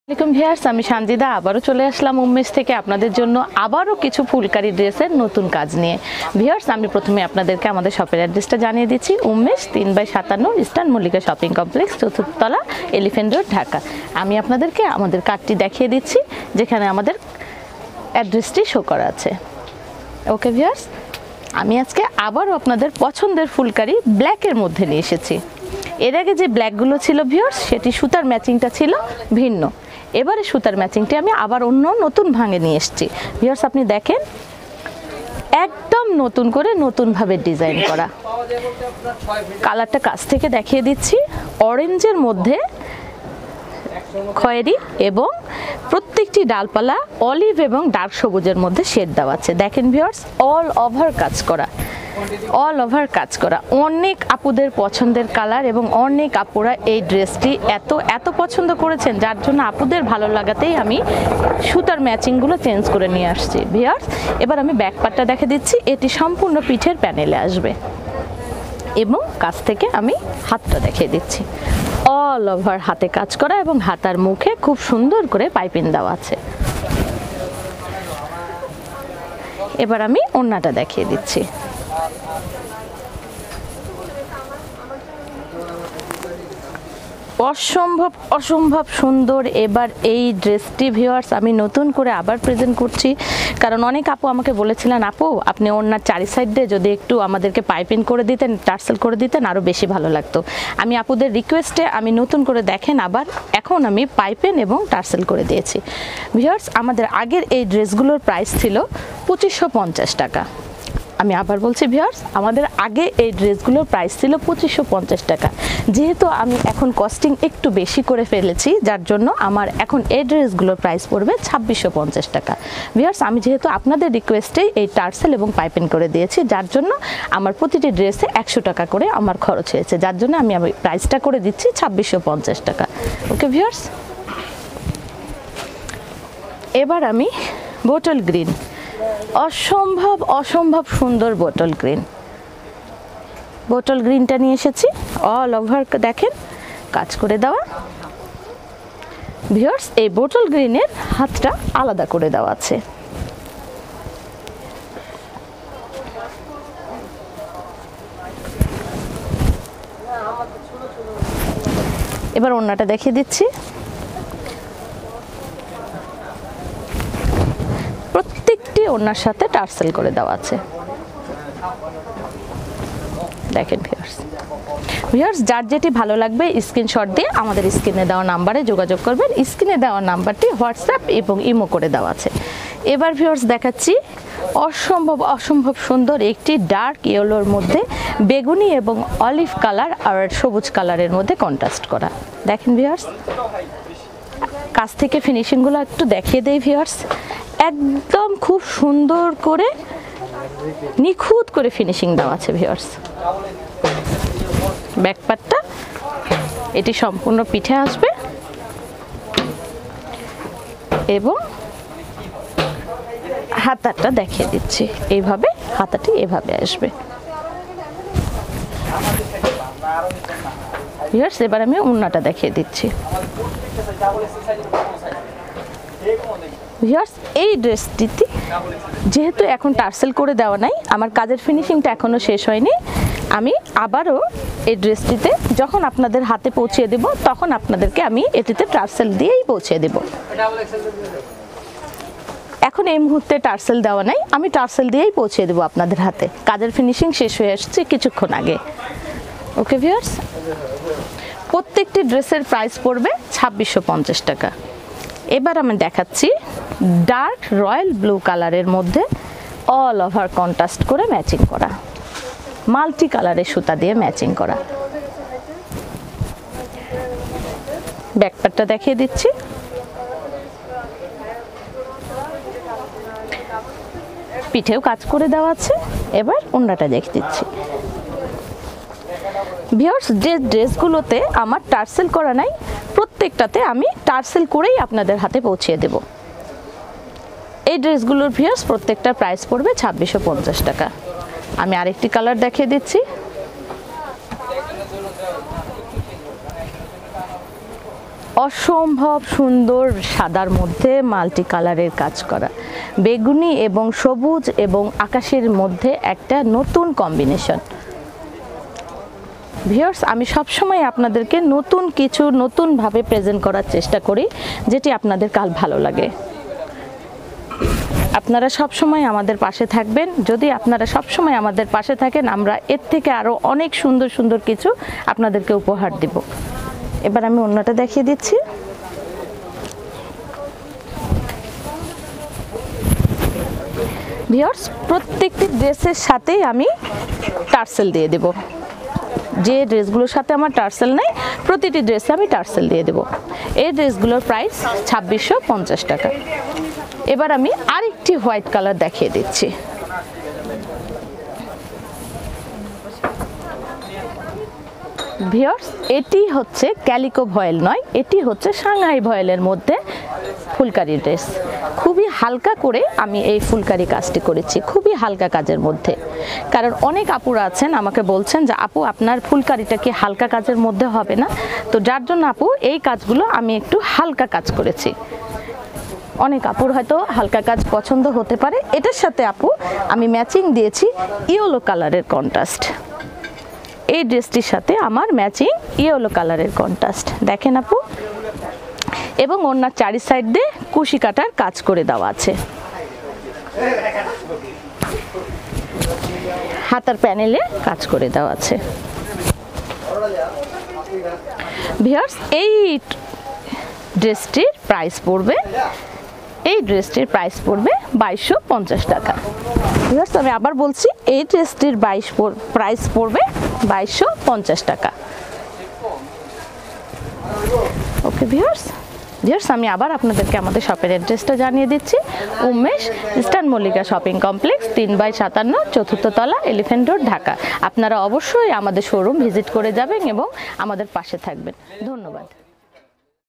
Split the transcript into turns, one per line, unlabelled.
আসসালামু ভিউয়ার্স, আমি সানজিদা আবারও চলে আসলাম উম্মেশ থেকে আপনাদের জন্য আবারও কিছু ফুলকারি ড্রেসের নতুন কাজ নিয়ে। ভিউয়ার্স, আমি প্রথমে আপনাদেরকে আমাদের শপের অ্যাড্রেসটা জানিয়ে দিচ্ছি। Umesh 3/57 Eastern Mallika Shopping Complex, চতুর্থতলা, এলিফ্যান্ট রোড, ঢাকা। আমি আপনাদেরকে আমাদের কার্ডটি দেখিয়ে দিচ্ছি যেখানে আমাদের অ্যাড্রেসটি শো করা আছে। ওকে ভিউয়ার্স, আমি আজকে আবারও আপনাদের পছন্দের ফুলকারি ব্ল্যাকের মধ্যে নিয়ে এসেছি। এর আগে যে ব্ল্যাকগুলো ছিল ভিউয়ার্স, সেটি সুতার ম্যাচিংটা ছিল ভিন্ন। এবারে সুতার ম্যাচিংটি আমি আবার অন্য নতুন ভাঙে নিয়ে এসেছি। ভিউয়ার্স, আপনি দেখেন একদম নতুন করে নতুনভাবে ডিজাইন করা। কালারটা কাছ থেকে দেখিয়ে দিচ্ছি। অরেঞ্জের মধ্যে খয়েরি এবং প্রত্যেকটি ডালপালা অলিভ এবং ডার্ক সবুজের মধ্যে শেড দেওয়া আছে। দেখেন ভিউয়ার্স, অল ওভার কাজ করা, অল ওভার কাজ করা। অনেক আপুদের পছন্দের কালার এবং অনেক আপুরা এই ড্রেসটি এত পছন্দ করেছেন, যার জন্য আপুদের ভালো লাগাতেই আমি সুতার ম্যাচিংগুলো চেঞ্জ করে নিয়ে আসছি। ভিউয়ার্স, এবার আমি ব্যাক পার্টটা দেখে দিচ্ছি। এটি সম্পূর্ণ পিঠের প্যানেলে আসবে এবং কাছ থেকে আমি হাতটা দেখিয়ে দিচ্ছি। অল ওভার হাতে কাজ করা এবং হাতার মুখে খুব সুন্দর করে পাইপিং দেওয়া আছে। এবার আমি ওড়নাটা দেখিয়ে দিচ্ছি। অসম্ভব সুন্দর এবার এই ড্রেসটি। ভিউয়ার্স, আমি নতুন করে আবার প্রেজেন্ট করছি, কারণ অনেক আপু আমাকে বলেছিলেন, আপু আপনি ওনার চারি সাইডে যদি একটু আমাদেরকে পাইপিং করে দিতেন, টার্সেল করে দিতেন, আরও বেশি ভালো লাগতো। আমি আপুদের রিকোয়েস্টে আমি নতুন করে দেখেন আবার এখন আমি পাইপিং এবং টার্সেল করে দিয়েছি। ভিউয়ার্স, আমাদের আগের এই ড্রেসগুলোর প্রাইস ছিল 2550 টাকা। আমি আবার বলছি ভিউয়ার্স, আমাদের আগে এই ড্রেসগুলোর প্রাইস ছিল 2550 টাকা। যেহেতু আমি এখন কস্টিং একটু বেশি করে ফেলেছি, যার জন্য আমার এখন এই ড্রেসগুলোর প্রাইস পড়বে 2650 টাকা। ভিউয়ার্স, আমি যেহেতু আপনাদের রিকোয়েস্টেই এই টার্সেল এবং পাইপিং করে দিয়েছি, যার জন্য আমার প্রতিটি ড্রেসে 100 টাকা করে আমার খরচ হয়েছে, যার জন্য আমি প্রাইসটা করে দিচ্ছি 2650 টাকা। ওকে ভিউয়ার্স, এবার আমি বোটল গ্রিন, অসম্ভব সুন্দর বোটল গ্রিনটা নিয়ে এসেছি। অল ওভার দেখেন কাজ করে দেওয়া। ভিউয়ার্স, এই বোটল গ্রিনের হাতটা আলাদা করে দেওয়া আছে। এবার ওড়নাটা দেখিয়ে দিচ্ছি। প্রত্যেকটি ওড়নার সাথে টার্সেল করে দেওয়া আছে। দেখেন ভিউয়ার্স, যার যেটি ভালো লাগবে স্ক্রিনশট দিয়ে আমাদের স্ক্রিনে দেওয়া নাম্বারে যোগাযোগ করবেন। স্ক্রিনে দেওয়া নাম্বারটি হোয়াটসঅ্যাপ এবং ইমো করে দেওয়া আছে। এবার ভিউয়ার্স দেখাচ্ছি অসম্ভব সুন্দর একটি ডার্ক ইয়েলোর মধ্যে বেগুনি এবং অলিভ কালার আর সবুজ কালারের মধ্যে কন্ট্রাস্ট করা। দেখেন ভিউয়ার্স, কাছ থেকে ফিনিশিংগুলো একটু দেখিয়ে দেই। ভিউয়ার্স, একদম খুব সুন্দর করে নিখুঁত করে ফিনিশিং দেওয়া আছে। ভিউয়ার্স, ব্যাক পার্টটা এটি সম্পূর্ণ পিঠে আসবে এবং হাতাটা দেখিয়ে দিচ্ছি। এইভাবে হাতাটি এভাবে আসবে। ভিউয়ার্স, এবার আমি ওড়নাটা দেখিয়ে দিচ্ছি। ভিউয়ার্স, এই ড্রেসটিতে যেহেতু এখন টার্সেল করে দেওয়া নাই, আমার কাজের ফিনিশিংটা এখনও শেষ হয়নি। আমি আবারও এই ড্রেসটিতে যখন আপনাদের হাতে পৌঁছে দেব, তখন আপনাদেরকে আমি এটিতে টার্সেল দিয়েই পৌঁছে দেব। এখন এই মুহূর্তে টার্সেল দেওয়া নাই, আমি টার্সেল দিয়েই পৌঁছে দেব আপনাদের হাতে। কাজের ফিনিশিং শেষ হয়ে আসছে কিছুক্ষণ আগে। ওকে ভিউয়ার্স, প্রত্যেকটি ড্রেসের প্রাইস পড়বে 2650 টাকা। এবার আমি দেখাচ্ছি ডার্ক রয়্যাল ব্লু কালারের মধ্যে অল ওভার কন্ট্রাস্ট করে ম্যাচিং করা, মাল্টি কালারের সুতা দিয়ে ম্যাচিং করা। ব্যাক পার্টটা দেখিয়ে দিচ্ছি। পিঠেও কাজ করে দেওয়া আছে। এবার ওড়নাটা দেখিয়ে দিচ্ছি। ভিউয়ার্স, যে ড্রেসগুলোতে আমার টার্সেল করা নাই, প্রত্যেকটাতে আমি টার্সেল করেই আপনাদের হাতে পৌঁছে দেব। এই ড্রেসগুলোর ভিউয়ার্স প্রত্যেকটার প্রাইস পড়বে 2650 টাকা। আমি আরেকটি কালার দেখিয়ে দিচ্ছি। অসম্ভব সুন্দর সাদার মধ্যে মাল্টি কালারের কাজ করা, বেগুনি এবং সবুজ এবং আকাশের মধ্যে একটা নতুন কম্বিনেশন। ভিউয়ার্স, আমি সবসময় আপনাদেরকে নতুন কিছু নতুনভাবে প্রেজেন্ট করার চেষ্টা করি, যেটি আপনাদের কাল ভালো লাগে। আপনারা সবসময় আমাদের পাশে থাকবেন। যদি আপনারা সবসময় আমাদের পাশে থাকেন, আমরা এর থেকে আরও অনেক সুন্দর সুন্দর কিছু আপনাদেরকে উপহার দিব। এবার আমি অন্যটা দেখিয়ে দিচ্ছি। ভিউয়ার্স, প্রত্যেকটি ড্রেসের সাথেই আমি টার্সেল দিয়ে দেব। যে ড্রেসগুলোর সাথে আমার টার্সেল নেই, প্রতিটি ড্রেসে আমি টার্সেল দিয়ে দেব। এই ড্রেসগুলোর প্রাইস 2650 টাকা। এবার আমি আরেকটি হোয়াইট কালার দেখিয়ে দিচ্ছি। ভিউয়ার্স, এটি হচ্ছে ক্যালিকো ভয়েল নয়, এটি হচ্ছে সাংহাই ভয়েলের মধ্যে ফুলকারি ড্রেস। খুবই হালকা করে আমি এই ফুলকারি কাজটি করেছি, খুবই হালকা কাজের মধ্যে। কারণ অনেক আপুরা আছেন আমাকে বলছেন যে আপু আপনার ফুলকারিটা কি হালকা কাজের মধ্যে হবে না? তো যার জন্য আপু এই কাজগুলো আমি একটু হালকা কাজ করেছি। অনেক আপুর হয়তো হালকা কাজ পছন্দ হতে পারে। এটার সাথে আপু আমি ম্যাচিং দিয়েছি ইয়েলো কালারের কন্ট্রাস্ট। এই ড্রেসটির সাথে আমার ম্যাচিং ইয়েলো কালারের কন্ট্রাস্ট দেখেন আপু, এবং ওনার চারি সাইড দিয়ে কুশি কাটার কাজ করে দেওয়া আছে। হাতার প্যানেলে কাজ করে দেওয়া আছে। ভিউয়ার্স, এই ড্রেসটির প্রাইস পড়বে 2250 টাকা। ভিউয়ার্স, আমি আবার বলছি, এই ড্রেসটির প্রাইস পড়বে 2250 টাকা। ওকে ভিউয়ার্স, আমি আবার আপনাদেরকে আমাদের শপের অ্যাড্রেসটা জানিয়ে দিচ্ছি। Umesh Eastern Mallika Shopping Complex, 3/57, 4th তলা, এলিফ্যান্ট রোড, ঢাকা। আপনারা অবশ্যই আমাদের শোরুম ভিজিট করে যাবেন এবং আমাদের পাশে থাকবেন। ধন্যবাদ।